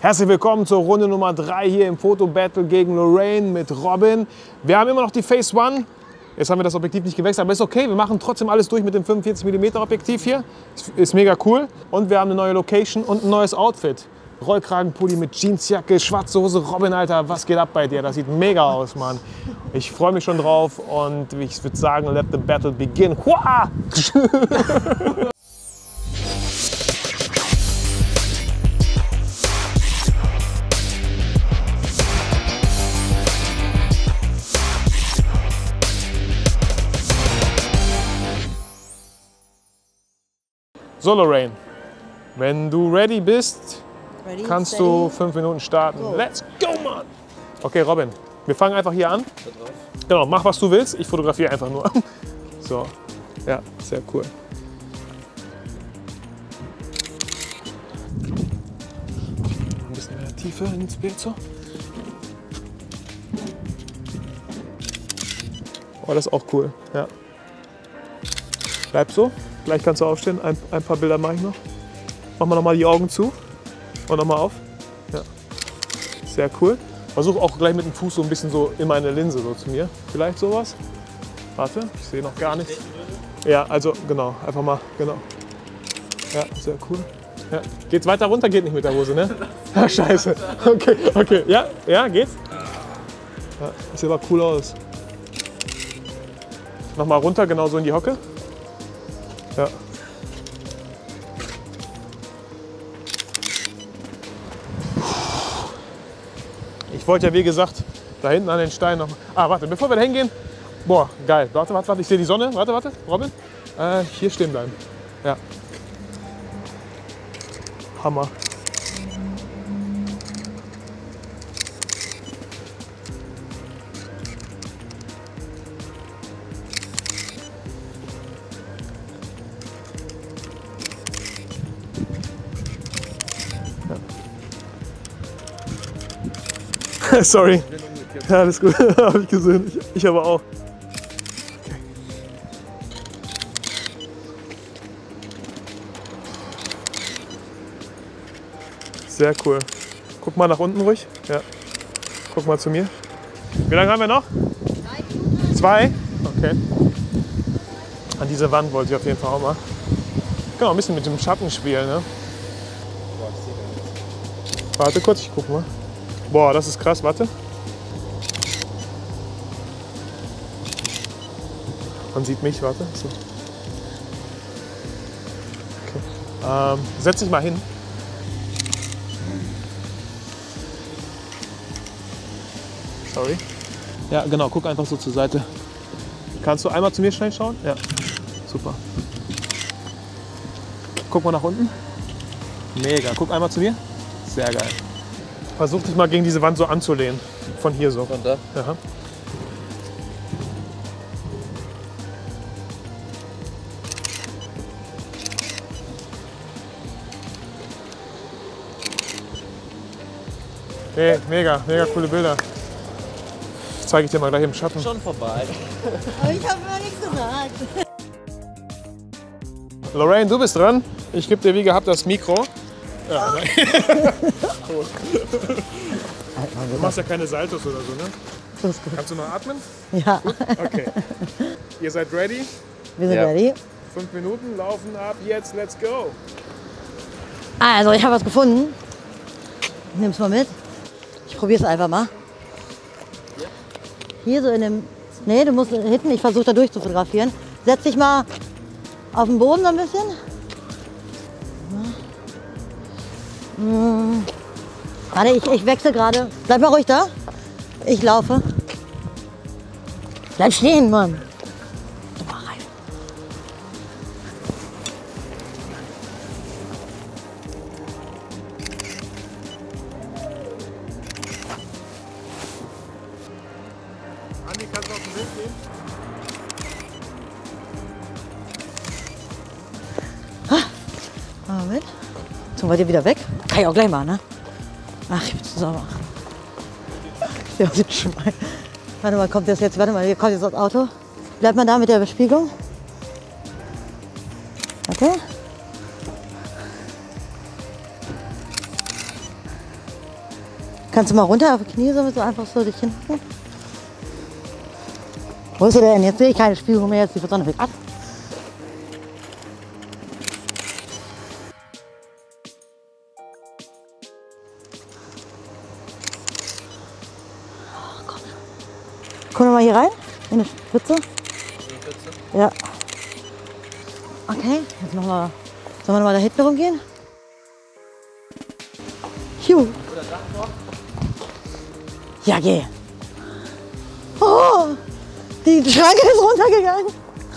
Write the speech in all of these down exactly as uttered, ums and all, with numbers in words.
Herzlich willkommen zur Runde Nummer drei hier im Foto-Battle gegen Lorraine mit Robin. Wir haben immer noch die Phase One. Jetzt haben wir das Objektiv nicht gewechselt, aber ist okay. Wir machen trotzdem alles durch mit dem fünfundvierzig Millimeter Objektiv hier. Ist mega cool. Und wir haben eine neue Location und ein neues Outfit. Rollkragenpulli mit Jeansjacke, schwarze Hose. Robin, Alter, was geht ab bei dir? Das sieht mega aus, Mann. Ich freue mich schon drauf und ich würde sagen, let the battle begin. Hua! So, Lorraine, wenn du ready bist, ready, kannst steady. du fünf Minuten starten. Go. Let's go, Mann! Okay, Robin, wir fangen einfach hier an. Genau, mach was du willst, ich fotografiere einfach nur. So, ja, sehr cool. Ein bisschen mehr Tiefe ins Bild so. Oh, das ist auch cool, ja. Bleib so. Gleich kannst du aufstehen, ein, ein paar Bilder mache ich noch. Mach mal noch mal die Augen zu und noch mal auf. Ja. Sehr cool. Versuch auch gleich mit dem Fuß so ein bisschen so in meine Linse so zu mir. Vielleicht sowas. Warte, ich sehe noch gar nichts. Ja, also genau, einfach mal, genau. Ja, sehr cool. Ja. Geht's weiter runter? Geht nicht mit der Hose, ne? Ah, scheiße. Okay, okay. Ja, ja, geht's? Ja, das sieht aber cool aus. Noch mal runter, genau so in die Hocke. Ja. Ich wollte ja, wie gesagt, da hinten an den Stein noch. Ah, warte, bevor wir da hingehen. Boah, geil. Warte, warte, warte, ich sehe die Sonne. Warte, warte, Robin. Äh, hier stehen bleiben. Ja. Hammer. Sorry. Ja, alles gut. Habe ich gesehen. Ich, ich aber auch. Okay. Sehr cool. Guck mal nach unten ruhig. Ja. Guck mal zu mir. Wie lange haben wir noch? Zwei. Okay. An diese Wand wollte ich auf jeden Fall auch mal. Genau, ein bisschen mit dem Schatten spielen. Ne? Warte kurz, ich guck mal. Boah, das ist krass, warte. Man sieht mich, warte. So. Okay. Ähm, setz dich mal hin. Sorry. Ja, genau, guck einfach so zur Seite. Kannst du einmal zu mir schnell schauen? Ja, super. Guck mal nach unten. Mega, guck einmal zu mir. Sehr geil. Versuch dich mal gegen diese Wand so anzulehnen. Von hier so. Von da? Ja. Hey, mega, mega coole Bilder. Zeige ich dir mal gleich im Schatten. Schon vorbei. Aber ich habe mir nichts gesagt. Lorraine, du bist dran. Ich gebe dir wie gehabt das Mikro. Ja, cool. Du machst ja keine Saltos oder so, ne? Das ist gut. Kannst du noch atmen? Ja. Gut? Okay. Ihr seid ready? Wir sind Ja. ready. Fünf Minuten laufen ab jetzt, let's go. Also, ich habe was gefunden. Nimm's mal mit. Ich probiere es einfach mal. Hier so in dem... Nee, du musst hinten, ich versuche da durch zu fotografieren. Setz dich mal auf den Boden so ein bisschen. Hm. Warte, ich, ich wechsle gerade. Bleib mal ruhig da. Ich laufe. Bleib stehen, Mann. Dummer Reifen. Andi, kannst du auf den Bild gehen? Moment. Zum wir dir wieder weg. Kann ich auch gleich machen, ne? Ach, ich bin zu sauber. Ja, sieht schon mal. Warte mal, kommt das jetzt? Warte mal, hier kommt jetzt das Auto. Bleibt mal da mit der Bespiegelung. Warte. Kannst du mal runter auf die Knie, so einfach so dich hinten? Wo ist er denn? Jetzt sehe ich keine Spiegelung mehr, jetzt die Sonne weg ab. Kommen wir mal hier rein, in die Pfütze. Ja. Okay, jetzt machen wir, sollen wir mal da hinten rumgehen? Juhu. Ja, geh. Oh, die Schranke ist runtergegangen.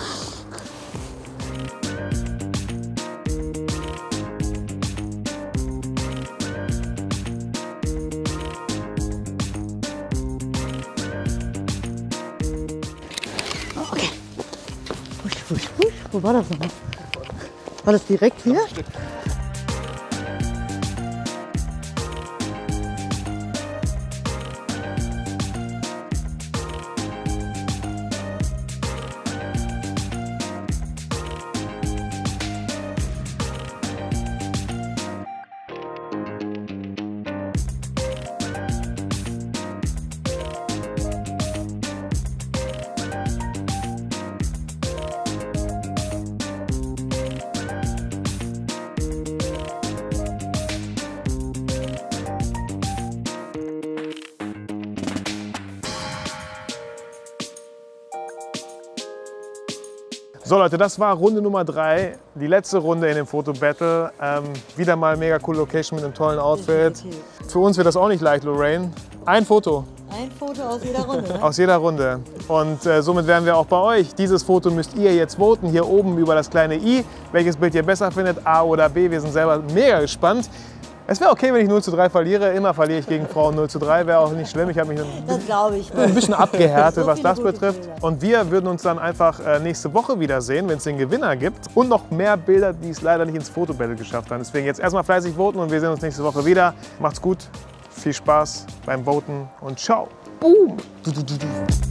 Okay. Husch, husch, husch. Wo war das nochmal? War das direkt hier? So Leute, das war Runde Nummer drei, die letzte Runde in dem Foto-Battle. Ähm, wieder mal mega coole Location mit einem tollen Outfit. Definitiv. Für uns wird das auch nicht leicht, Lorraine. Ein Foto. Ein Foto aus jeder Runde, ne? Aus jeder Runde. Und äh, somit wären wir auch bei euch. Dieses Foto müsst ihr jetzt voten, hier oben über das kleine i, welches Bild ihr besser findet, A oder B. Wir sind selber mega gespannt. Es wäre okay, wenn ich null zu drei verliere. Immer verliere ich gegen Frauen null zu drei. Wäre auch nicht schlimm. Ich habe mich ein, Das glaube ich. ein bisschen abgehärtet, So was viele das gute betrifft. Bilder. Und wir würden uns dann einfach äh, nächste Woche wiedersehen, wenn es den Gewinner gibt. Und noch mehr Bilder, die es leider nicht ins Fotobattle geschafft haben. Deswegen jetzt erstmal fleißig voten und wir sehen uns nächste Woche wieder. Macht's gut, viel Spaß beim Voten und ciao. Boom. Du, du, du, du.